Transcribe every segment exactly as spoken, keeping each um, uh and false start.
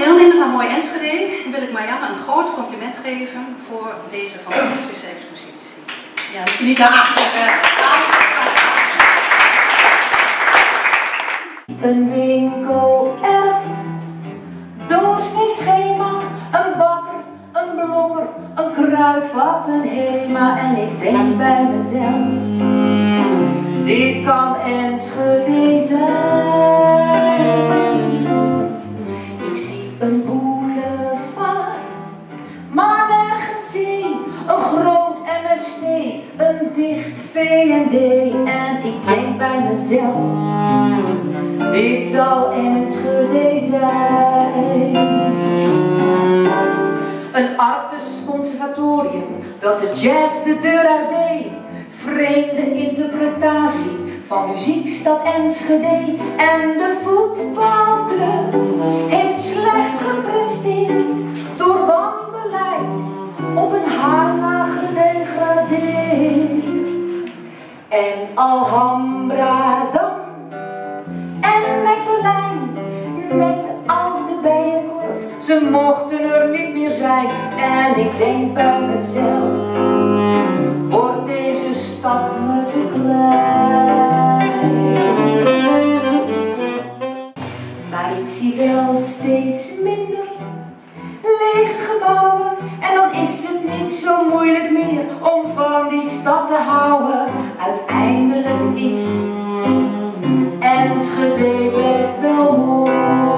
deelnemers aan Mooi Enschede wil ik Marianne een groot compliment geven voor deze fantastische expositie. Ja, dat je niet daarachter. Een winkelerf, doorsneeschema, een bakker, een blokker, een kruidvat, een Hema. En ik denk bij mezelf, dit kan Enschede zijn. Ik zie een boulevard, maar nergens zee. Een groot M S T, een dicht V en D. En ik denk bij mezelf, dit zal Enschede zijn. Een artes conservatorium dat de jazz de deur uit deed. Vreemde interpretatie van muziekstad Enschede. En de voetbalclub heeft slecht gepresteerd door wanbeleid op een haar na gedegradeerd. En Alhambra dan en McBelijn, net als de Bijenkorf, ze mochten er niet meer zijn. En ik denk bij mezelf, wordt deze stad me te klein. Maar ik zie wel steeds minder lege gebouwen. En dan is het niet zo moeilijk meer om van die stad te houden. Uiteindelijk is Enschede best wel mooi.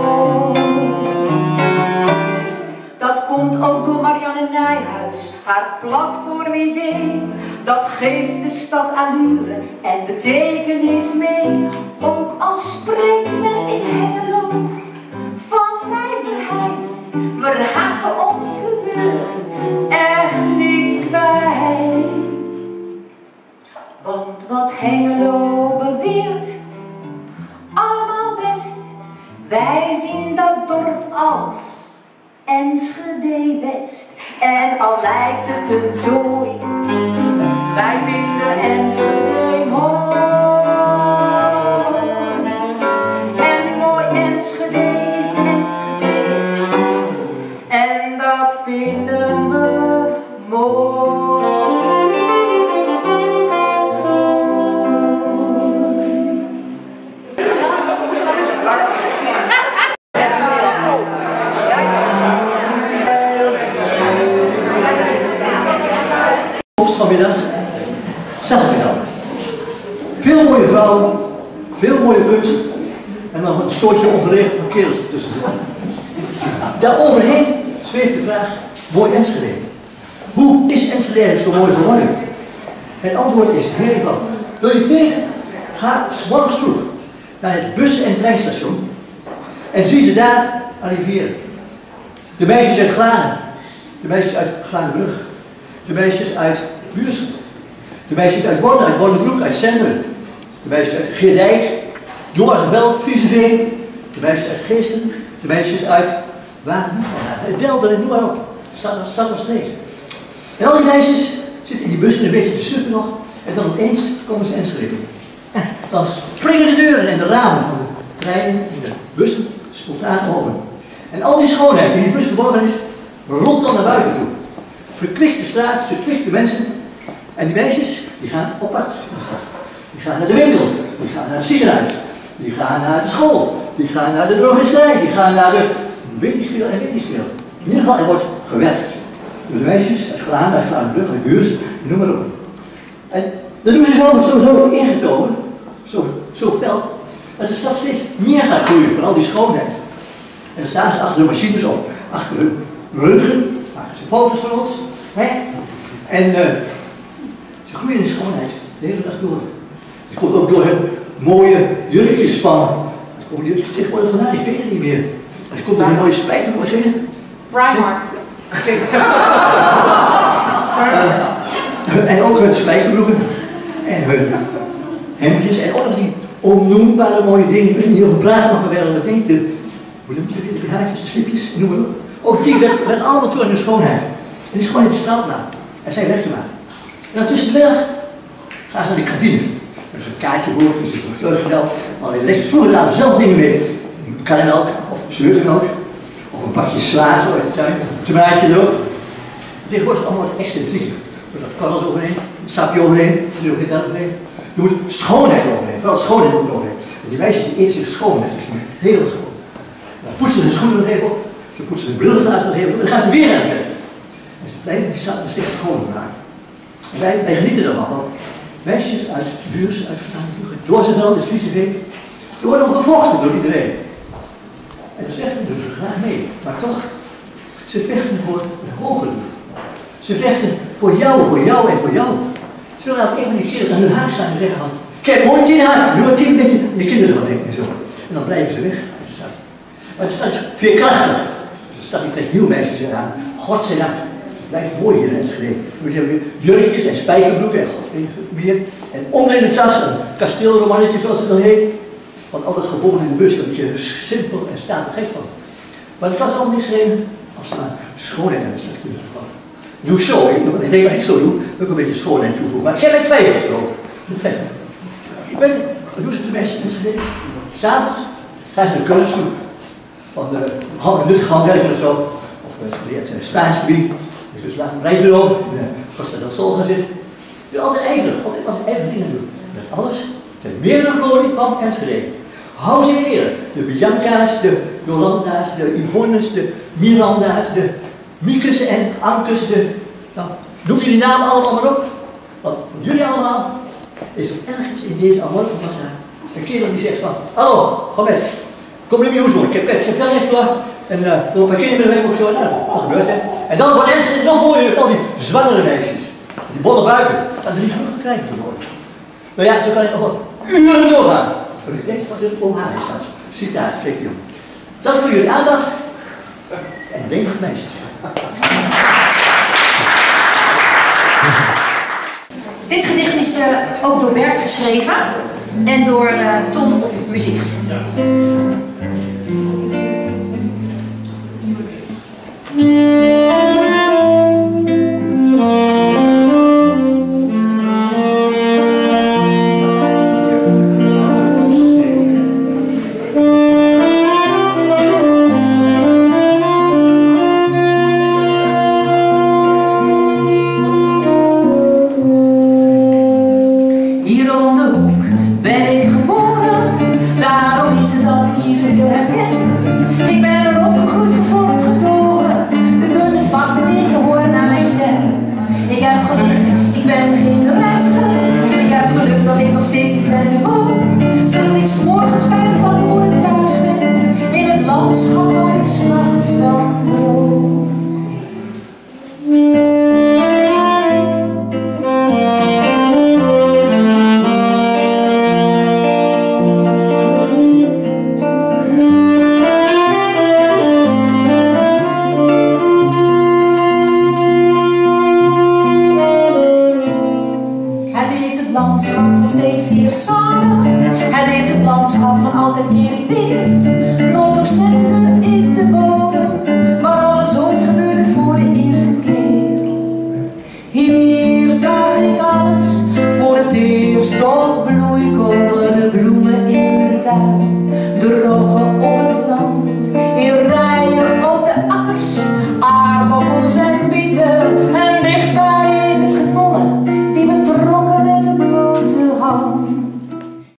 Dat komt ook door Marianne Nijhuis, haar platformidee. Dat geeft de stad allure en betekenis mee. Ook al spreekt men in Hengelo van nijverheid, we raken ons humeur echt niet kwijt. Want wat Hengelo beweert, allemaal best, wij zien dat dorp als Enschede West. En al lijkt het een zooi, wij vinden Enschede mooi. En mooi Enschede is Enschede's, en dat vinden we mooi. Vanmiddag zag ik het al. Veel mooie vrouwen, veel mooie kunst en dan een soortje ongeregeld van kerels tussen. Daar overheen zweeft de vraag, mooi Enschede. Hoe is Enschede zo mooi geworden? Het antwoord is heel eenvoudig. Wil je het weten? Ga 's morgens vroeg naar het bus- en treinstation en zie ze daar arriveren. De meisjes uit Glanen, de meisjes uit Glanenbrug, de meisjes uit Buursel, de meisjes uit Borne, uit Bornebroek, uit Zenderen, de meisjes uit Geerdijk, Jongersveld, Frieseveen, de meisjes uit Geesten, de meisjes uit waar niet van, Delden en noem maar op, stad, stad of streek. En al die meisjes zitten in die bussen een beetje te suffen nog en dan opeens komen ze Enschede in. Dan springen de deuren en de ramen van de treinen en de bussen spontaan open. En al die schoonheid die in die bus verborgen is, rolt dan naar buiten toe. Verkwikt de straat, verkwikt de mensen. En die meisjes, die gaan op pad in de stad. Die gaan naar de winkel, die gaan naar het ziekenhuis, die gaan naar de school, die gaan naar de drogisterij, die gaan naar de winkelschil en winkelschil. In ieder geval, er wordt gewerkt. Door de meisjes uit Glaan, uit Glanenbrug, uit Buurs, noem maar op. En dat doen ze zo, zo, zo ingetomen, zo, zo fel, dat de stad steeds meer gaat groeien van al die schoonheid. En dan staan ze achter de machines of achter hun röntgen, maken ze foto's van ons. Hè? En uh, ze groeien in schoonheid de hele dag door. Het komt ook door hun mooie jurkjes van. Het komen die jurkjes tegenwoordig vandaan, ik weet het niet meer. Het komt door hun mooie spijker, wat zeg je? Primark. uh, en ook hun spijkerbroeken en hun hemdjes en ook nog die onnoembare mooie dingen. Ik weet niet heel gedragen nog maar wel aan het ding. De, hoe noemt je de haartjes, de slipjes, noem maar op. Ook die werd, werd allemaal toe aan hun schoonheid. En die schoonheid die straalt naar. En zij werkt eraan. En dan tussen de middag gaan ze naar de kantine. Er is een kaartje voor, er is een sleutelgeld. Allerlei lekkers. Vroeger namen ze zelf dingen mee. Karnemelk, of zeurmelk, of Of een bakje sla zo in de tuin, een tomaatje erop. Tegenwoordig is het allemaal wat excentrieker. Er moet wat korrels overheen, een sapje overheen, er moet geen overheen. Er moet schoonheid overheen, vooral schoonheid moet overheen. En die meisjes die eten zich schoon met die schoenen, heel schoon. Dan poetsen ze hun schoenen nog even op, ze poetsen hun brillenglazen nog even op en dan gaan ze weer aan het werk. En ze blijven die zaken steeds schoner maken. En wij, wij genieten ervan, want meisjes uit Buurs, uit Vlaanderen, Doorzeveld, de Friese Week, die worden ook gevochten door iedereen. En dat vechten doen ze graag mee, maar toch, ze vechten voor een hoger doel. Ze vechten voor jou, voor jou en voor jou. Ze willen nou een van die kerels aan hun haak staan en zeggen van, kijk, mooi tien haak, nu een tien beetje, en die kinderen gaan denken en zo. En dan blijven ze weg uit de stad. Maar de stad is veerkrachtig. Dus de stad die trekt nieuwe mensen zich aan. Godzijdank. Het blijft mooi hier in Enschede. We hebben weer jurkjes en spijkerbroeken en god weet ik meer. En onder in de tas een kasteelromannetje zoals het dan heet. Want altijd gebogen in de bus, dat je simpel en staat gek van. Maar het was allemaal niet geschreven als ze maar schoonheid aan de stad kunnen toevoegen. Doe zo, ik, ik denk als ik zo doe, wil ik een beetje schoonheid toevoegen. Maar ik heb mijn twijfels erover. Ik weet niet, wat doen ze de mensen in Enschede? S'avonds gaan ze naar de cursus toe. Van de nuttige handwerken of zo. Of ze leert staatsgebied. Dus laat een reisbureau, in de Costa del Sol gaan zitten. Je bent altijd ijverig, altijd, altijd ijverig dingen doen. Dat alles ten meerdere glorie van Enschede. Hou ze in ere. De Bianca's, de Jolanda's, de Yvonne's, de Miranda's, de Miekes en Ankes, de... Nou, noem jullie namen allemaal maar op. Want voor jullie allemaal is er ergens in deze Amor van Massa een kerel die zegt van, hallo, ga met. Kom in mijn huis hoor, ik heb, ik heb wel echt klaar. En uh, dan een paar kinderen ben ik ook zo, nou, dat gebeurt hè. En dan wordt Enschede nog mooier met al die zwangere meisjes. Die bolle buiken, dat is niet genoeg van krijgen te worden. Nou ja, zo kan ik nog wel uren doorgaan. Maar ik denk wat er O H is dat. Citaat, zegt hij. Dat is voor jullie aandacht. En denk aan meisjes. Dit gedicht is uh, ook door Bert geschreven en door uh, Tom op muziek gezet. landschap van steeds weer samen. Het is het landschap van altijd keer ik weer.